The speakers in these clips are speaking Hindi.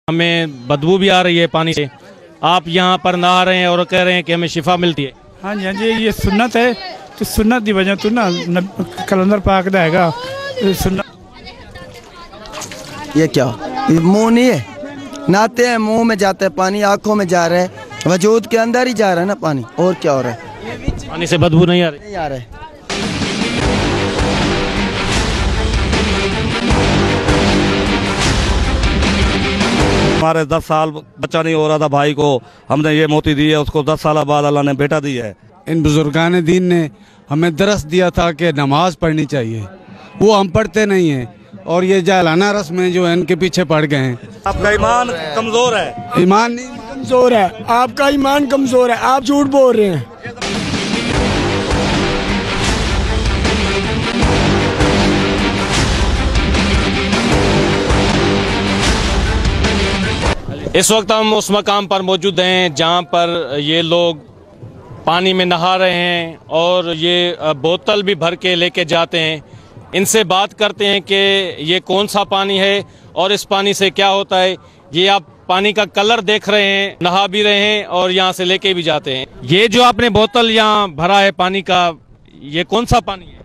हमें बदबू भी आ रही है पानी से। आप यहाँ पर नहा रहे हैं और कह रहे हैं कि हमें शिफा मिलती है। हाँ जी, हाँ जी, ये सुन्नत है। तो सुन्नत की वजह तो ना कलंदर पाक दा हैगा सुन्नत। ये क्या मुंह नहीं है, नहाते हैं मुंह में जाते हैं पानी, आंखों में जा रहा है, वजूद के अंदर ही जा रहा है ना पानी, और क्या हो रहा है? पानी से बदबू नहीं आ रही? नहीं आ रहा है। हमारे 10 साल बच्चा नहीं हो रहा था भाई को, हमने ये मोती दी है, उसको 10 साल बाद अल्लाह ने बेटा दी है। इन बुजुर्गान दीन ने हमें दरस दिया था कि नमाज पढ़नी चाहिए, वो हम पढ़ते नहीं हैं और ये जालाना रस्में जो है इनके पीछे पड़ गए हैं। आपका ईमान कमजोर है। ईमान नहीं कमजोर है, आपका ईमान कमजोर है, आप झूठ बोल रहे हैं। इस वक्त हम उस मकाम पर मौजूद हैं जहां पर ये लोग पानी में नहा रहे हैं और ये बोतल भी भर के लेके जाते हैं। इनसे बात करते हैं कि ये कौन सा पानी है और इस पानी से क्या होता है। ये आप पानी का कलर देख रहे हैं, नहा भी रहे हैं और यहाँ से लेके भी जाते हैं। ये जो आपने बोतल यहाँ भरा है पानी का, ये कौन सा पानी है?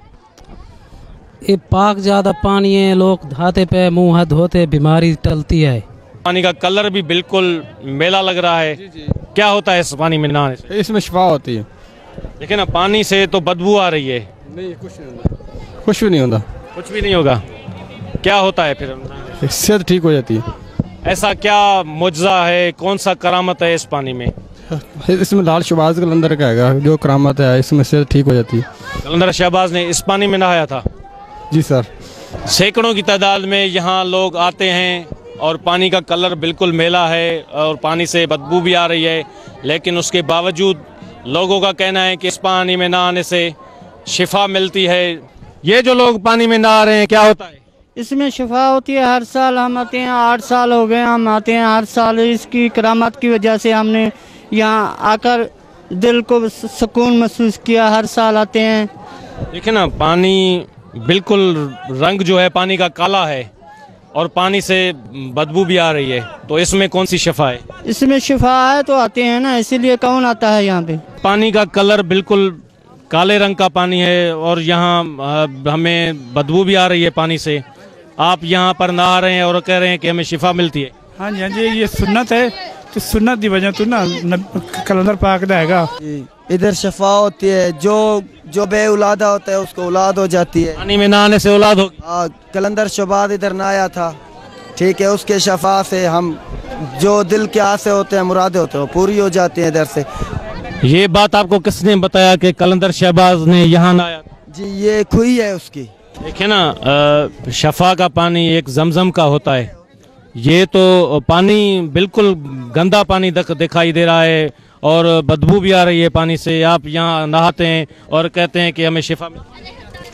ये पाक ज्यादा पानी है, लोग नहाते पे मुँह हाथ धोते बीमारी टलती है। पानी का कलर भी बिल्कुल मेला लग रहा है। क्या होता है इस पानी में नहाने से? इसमें शिफा होती है। लेकिन ना पानी से तो बदबू आ रही है। नहीं, कुछ नहीं होता, कुछ भी नहीं होता। कुछ भी नहीं होगा? क्या होता है फिर? सेहत ठीक हो जाती है। ऐसा क्या मुजज़ा है, कौन सा करामत है इस पानी में? इसमें लाल शहबाज कलंदर का है जो करामत है, इसमें सेहत ठीक हो जाती है। कलंदर शहबाज ने इस पानी में नहाया था? जी सर। सैकड़ों की तादाद में यहाँ लोग आते हैं और पानी का कलर बिल्कुल मेला है और पानी से बदबू भी आ रही है, लेकिन उसके बावजूद लोगों का कहना है कि इस पानी में नहाने से शिफा मिलती है। ये जो लोग पानी में नहा रहे हैं, क्या होता है इसमें? शिफा होती है। हर साल हम आते हैं, 8 साल हो गए हम आते हैं हर साल। इसकी करामत की वजह से हमने यहाँ आकर दिल को सुकून महसूस किया। हर साल आते हैं। देखिए ना, पानी बिल्कुल रंग जो है पानी का काला है और पानी से बदबू भी आ रही है, तो इसमें कौन सी शिफा है? इसमें शिफा है तो आते हैं ना, इसीलिए कौन आता है यहाँ पे। पानी का कलर बिल्कुल काले रंग का पानी है और यहाँ हमें बदबू भी आ रही है पानी से। आप यहाँ पर नहा रहे हैं और कह रहे हैं कि हमें शिफा मिलती है। हाँ जी, हाँ जी, ये सुन्नत है। तो सुन्नत की वजह तो ना कलंदर पाक दा हैगा। इधर शिफा होती है, जो बे औलादा होता है उसको औलाद हो जाती है। पानी में नहाने से औलाद होगी? हाँ, कलंदर शहबाज इधर नहाया था, ठीक है, उसके शफा से हम जो दिल के आसे होते हैं, मुरादे होते हैं, पूरी हो जाती हैं इधर से। ये बात आपको किसने बताया कि कलंदर शहबाज ने यहाँ नहाया? जी, ये खुई है उसकी। देखिए ना, शफा का पानी एक जमजम का होता है। ये तो पानी बिल्कुल गंदा पानी दिखाई दे रहा है और बदबू भी आ रही है पानी से। आप यहाँ नहाते हैं और कहते हैं कि हमें शिफा मिलती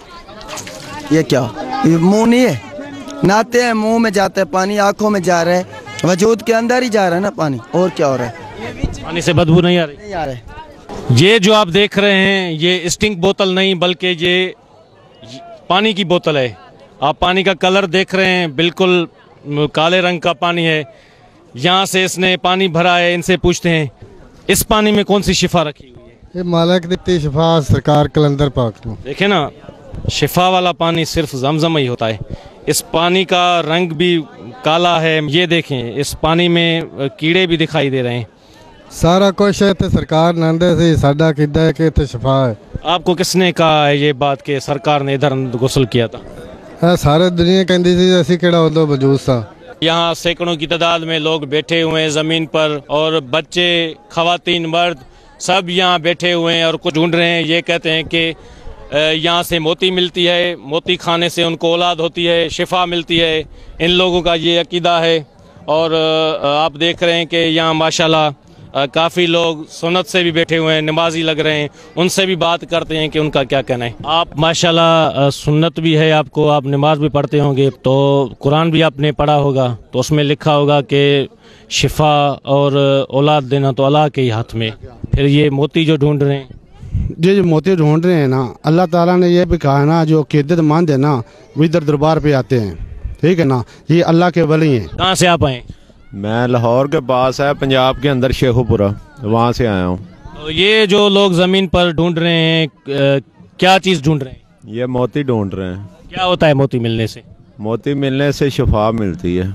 है। ये क्या मुंह नहीं है, नहाते हैं मुंह में जाते हैं पानी, आंखों में जा रहा है, वजूद के अंदर ही जा रहा है ना पानी, और क्या हो रहा है? पानी से बदबू नहीं आ रही? नहीं आ रहा है। ये जो आप देख रहे हैं, ये स्टिंग बोतल नहीं बल्कि ये पानी की बोतल है। आप पानी का कलर देख रहे हैं, बिल्कुल काले रंग का पानी है। यहाँ से इसने पानी भरा है। इनसे पूछते हैं इस पानी में कौन सी शिफा रखी हुई है? ये मालिक देती शिफा सरकार कलंदर पाक। देखे ना, शिफा वाला पानी सिर्फ जमजम ही होता है। इस पानी का रंग भी काला है। ये देखें, इस पानी में कीड़े भी दिखाई दे रहे हैं। सारा कुछ है तो सरकार नंदे से साडा किदा है कि इतने शिफा है। आपको किसने कहा है ये बात कि सरकार ने इधर गुस्ल किया था? सारे दुनिया कहती थी असी केड़ा उदो मौजूद सा। यहाँ सैकड़ों की तादाद में लोग बैठे हुए हैं ज़मीन पर और बच्चे, खवातीन, मर्द सब यहाँ बैठे हुए हैं और कुछ ढूंढ रहे हैं। ये कहते हैं कि यहाँ से मोती मिलती है, मोती खाने से उनको औलाद होती है, शिफा मिलती है। इन लोगों का ये अकीदा है। और आप देख रहे हैं कि यहाँ माशाल्लाह काफ़ी लोग सुन्नत से भी बैठे हुए हैं, नमाजी लग रहे हैं। उनसे भी बात करते हैं कि उनका क्या कहना है। आप माशाल्लाह सुन्नत भी है आपको, आप नमाज भी पढ़ते होंगे, तो कुरान भी आपने पढ़ा होगा, तो उसमें लिखा होगा कि शिफा और औलाद देना तो अल्लाह के ही हाथ में। फिर ये मोती जो ढूंढ रहे हैं, जो मोती ढूंढ रहे हैं ना, अल्लाह ताला ने ये भी कहा है ना, जो अक़ीदतमंद है ना वो इधर दरबार पे आते हैं, ठीक है ना। ये अल्लाह के वली हैं। कहाँ से आप आए? मैं लाहौर के पास है, पंजाब के अंदर शेखुपुरा, वहाँ से आया हूँ। तो ये जो लोग ज़मीन पर ढूंढ रहे हैं, क्या चीज़ ढूंढ रहे हैं? ये मोती ढूंढ रहे हैं। क्या होता है मोती मिलने से? मोती मिलने से शिफा मिलती है।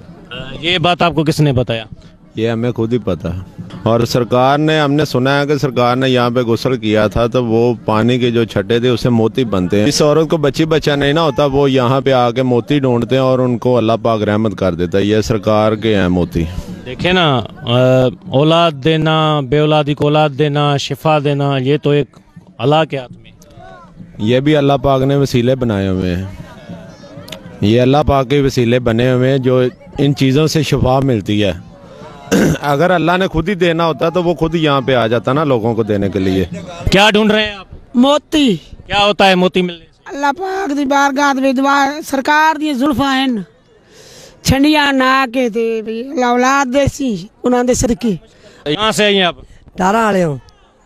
ये बात आपको किसने बताया? ये हमें खुद ही पता है। और सरकार ने, हमने सुना है कि सरकार ने यहाँ पे गुस्ल किया था तो वो पानी के जो छट्टे थे उससे मोती बनते हैं। इस औरत को बच्ची बच्चा नहीं ना होता, वो यहाँ पे आके मोती ढूंढते हैं और उनको अल्लाह पाक रहमत कर देता है। ये सरकार के हैं मोती। देखे ना, औलाद देना, बे औलादी को औलाद देना, शिफा देना, ये तो एक अल्लाह के हाथ में। ये भी अल्लाह पाक ने वसीले बनाए हुए हैं। ये अल्लाह पाक के वसीले बने हुए हैं जो इन चीज़ों से शिफा मिलती है। अगर अल्लाह ने खुद ही देना होता तो वो खुद ही यहाँ पे आ जाता ना लोगों को देने के लिए। क्या ढूंढ रहे हैं आप? मोती। क्या होता है मोती मिलने से? अल्लाह पाक दी बारगाह दे दुआ, सरकार दी जुल्फां हैं, छंडियां ना के ते औलाद देसी उन्हां दे सदके। यहाँ से आई हैं आप? दारा वाले हो।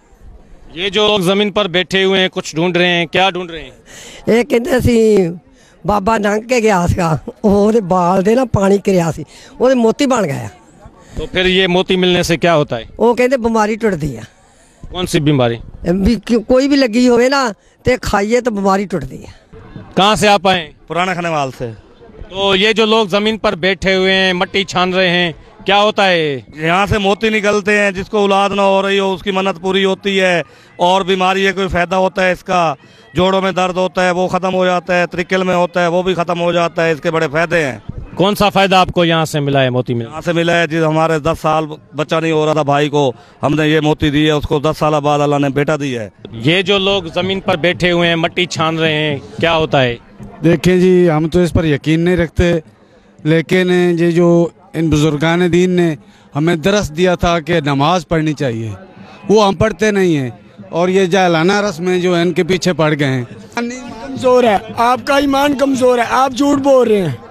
ये जो लोग जमीन पर बैठे हुए हैं कुछ ढूंढ रहे हैं, क्या ढूंढ रहे हैं? ਇਹ ਕਹਿੰਦੇ ਸੀ ਬਾਬਾ ਲੰਘ ਕੇ ਗਿਆ ਸੀਗਾ, ਉਹਦੇ ਬਾਲ ਦੇ ਨਾ ਪਾਣੀ ਕਰਿਆ ਸੀ, ਉਹਦੇ ਮੋਤੀ ਬਣ ਗਿਆ। तो फिर ये मोती मिलने से क्या होता है? ਉਹ ਕਹਿੰਦੇ ਬਿਮਾਰੀ ਟੁੱਟਦੀ ਆ। कौन सी बीमारी? ਵੀ ਕੋਈ ਵੀ ਲੱਗੀ ਹੋਵੇ ਨਾ ਤੇ ਖਾਈਏ ਤਾਂ ਬਿਮਾਰੀ ਟੁੱਟਦੀ ਆ। कहाँ से आप आए? पुराना खनेवाल से। तो ये जो लोग जमीन पर बैठे हुए हैं, मट्टी छान रहे हैं, क्या होता है? यहाँ से मोती निकलते हैं, जिसको औलाद ना हो रही हो उसकी मन्नत पूरी होती है और बीमारी है कोई फ़ायदा होता है इसका। जोड़ों में दर्द होता है वो ख़त्म हो जाता है, त्रिकल में होता है वो भी ख़त्म हो जाता है। इसके बड़े फ़ायदे हैं। कौन सा फ़ायदा आपको यहाँ से मिला है? मोती मिला? यहाँ से मिला है जी, हमारे 10 साल बच्चा नहीं हो रहा था भाई को, हमने ये मोती दी है, उसको 10 साल बाद अल्लाह ने बेटा दी है। ये जो लोग ज़मीन पर बैठे हुए हैं, मट्टी छान रहे हैं, क्या होता है? देखें जी, हम तो इस पर यकीन नहीं रखते, लेकिन ये जो इन बुजुर्गान दीन ने हमें दरस दिया था कि नमाज पढ़नी चाहिए, वो हम पढ़ते नहीं हैं और ये जाहलाना रस्में जो है इनके पीछे पड़ गए हैं। कमजोर है, आपका ईमान कमजोर है, आप झूठ बोल रहे हैं।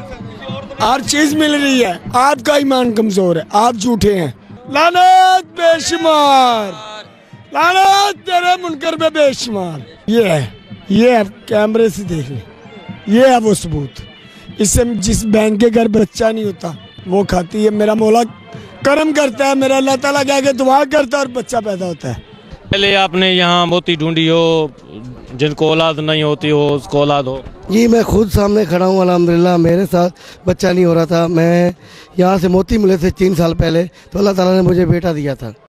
हर चीज मिल रही है, आपका ईमान कमजोर है, आप झूठे हैं। लानत बेशुमार, लानत तेरे मुनकर पे बेशुमार। ये है कैमरे से देख ले, ये है वो सबूत। इससे जिस बहन के घर बच्चा नहीं होता वो खाती है, मेरा मौला करम करता है, मेरा अल्लाह ताला कह के दुआ करता है और बच्चा पैदा होता है। पहले आपने यहाँ मोती ढूंढी हो, जिनको औलाद नहीं होती हो उसको औलाद हो? जी मैं खुद सामने खड़ा हूँ, अल्हम्दुलिल्लाह मेरे साथ बच्चा नहीं हो रहा था। मैं यहाँ से मोती मिले थे 3 साल पहले, तो अल्लाह ताला ने मुझे बेटा दिया था।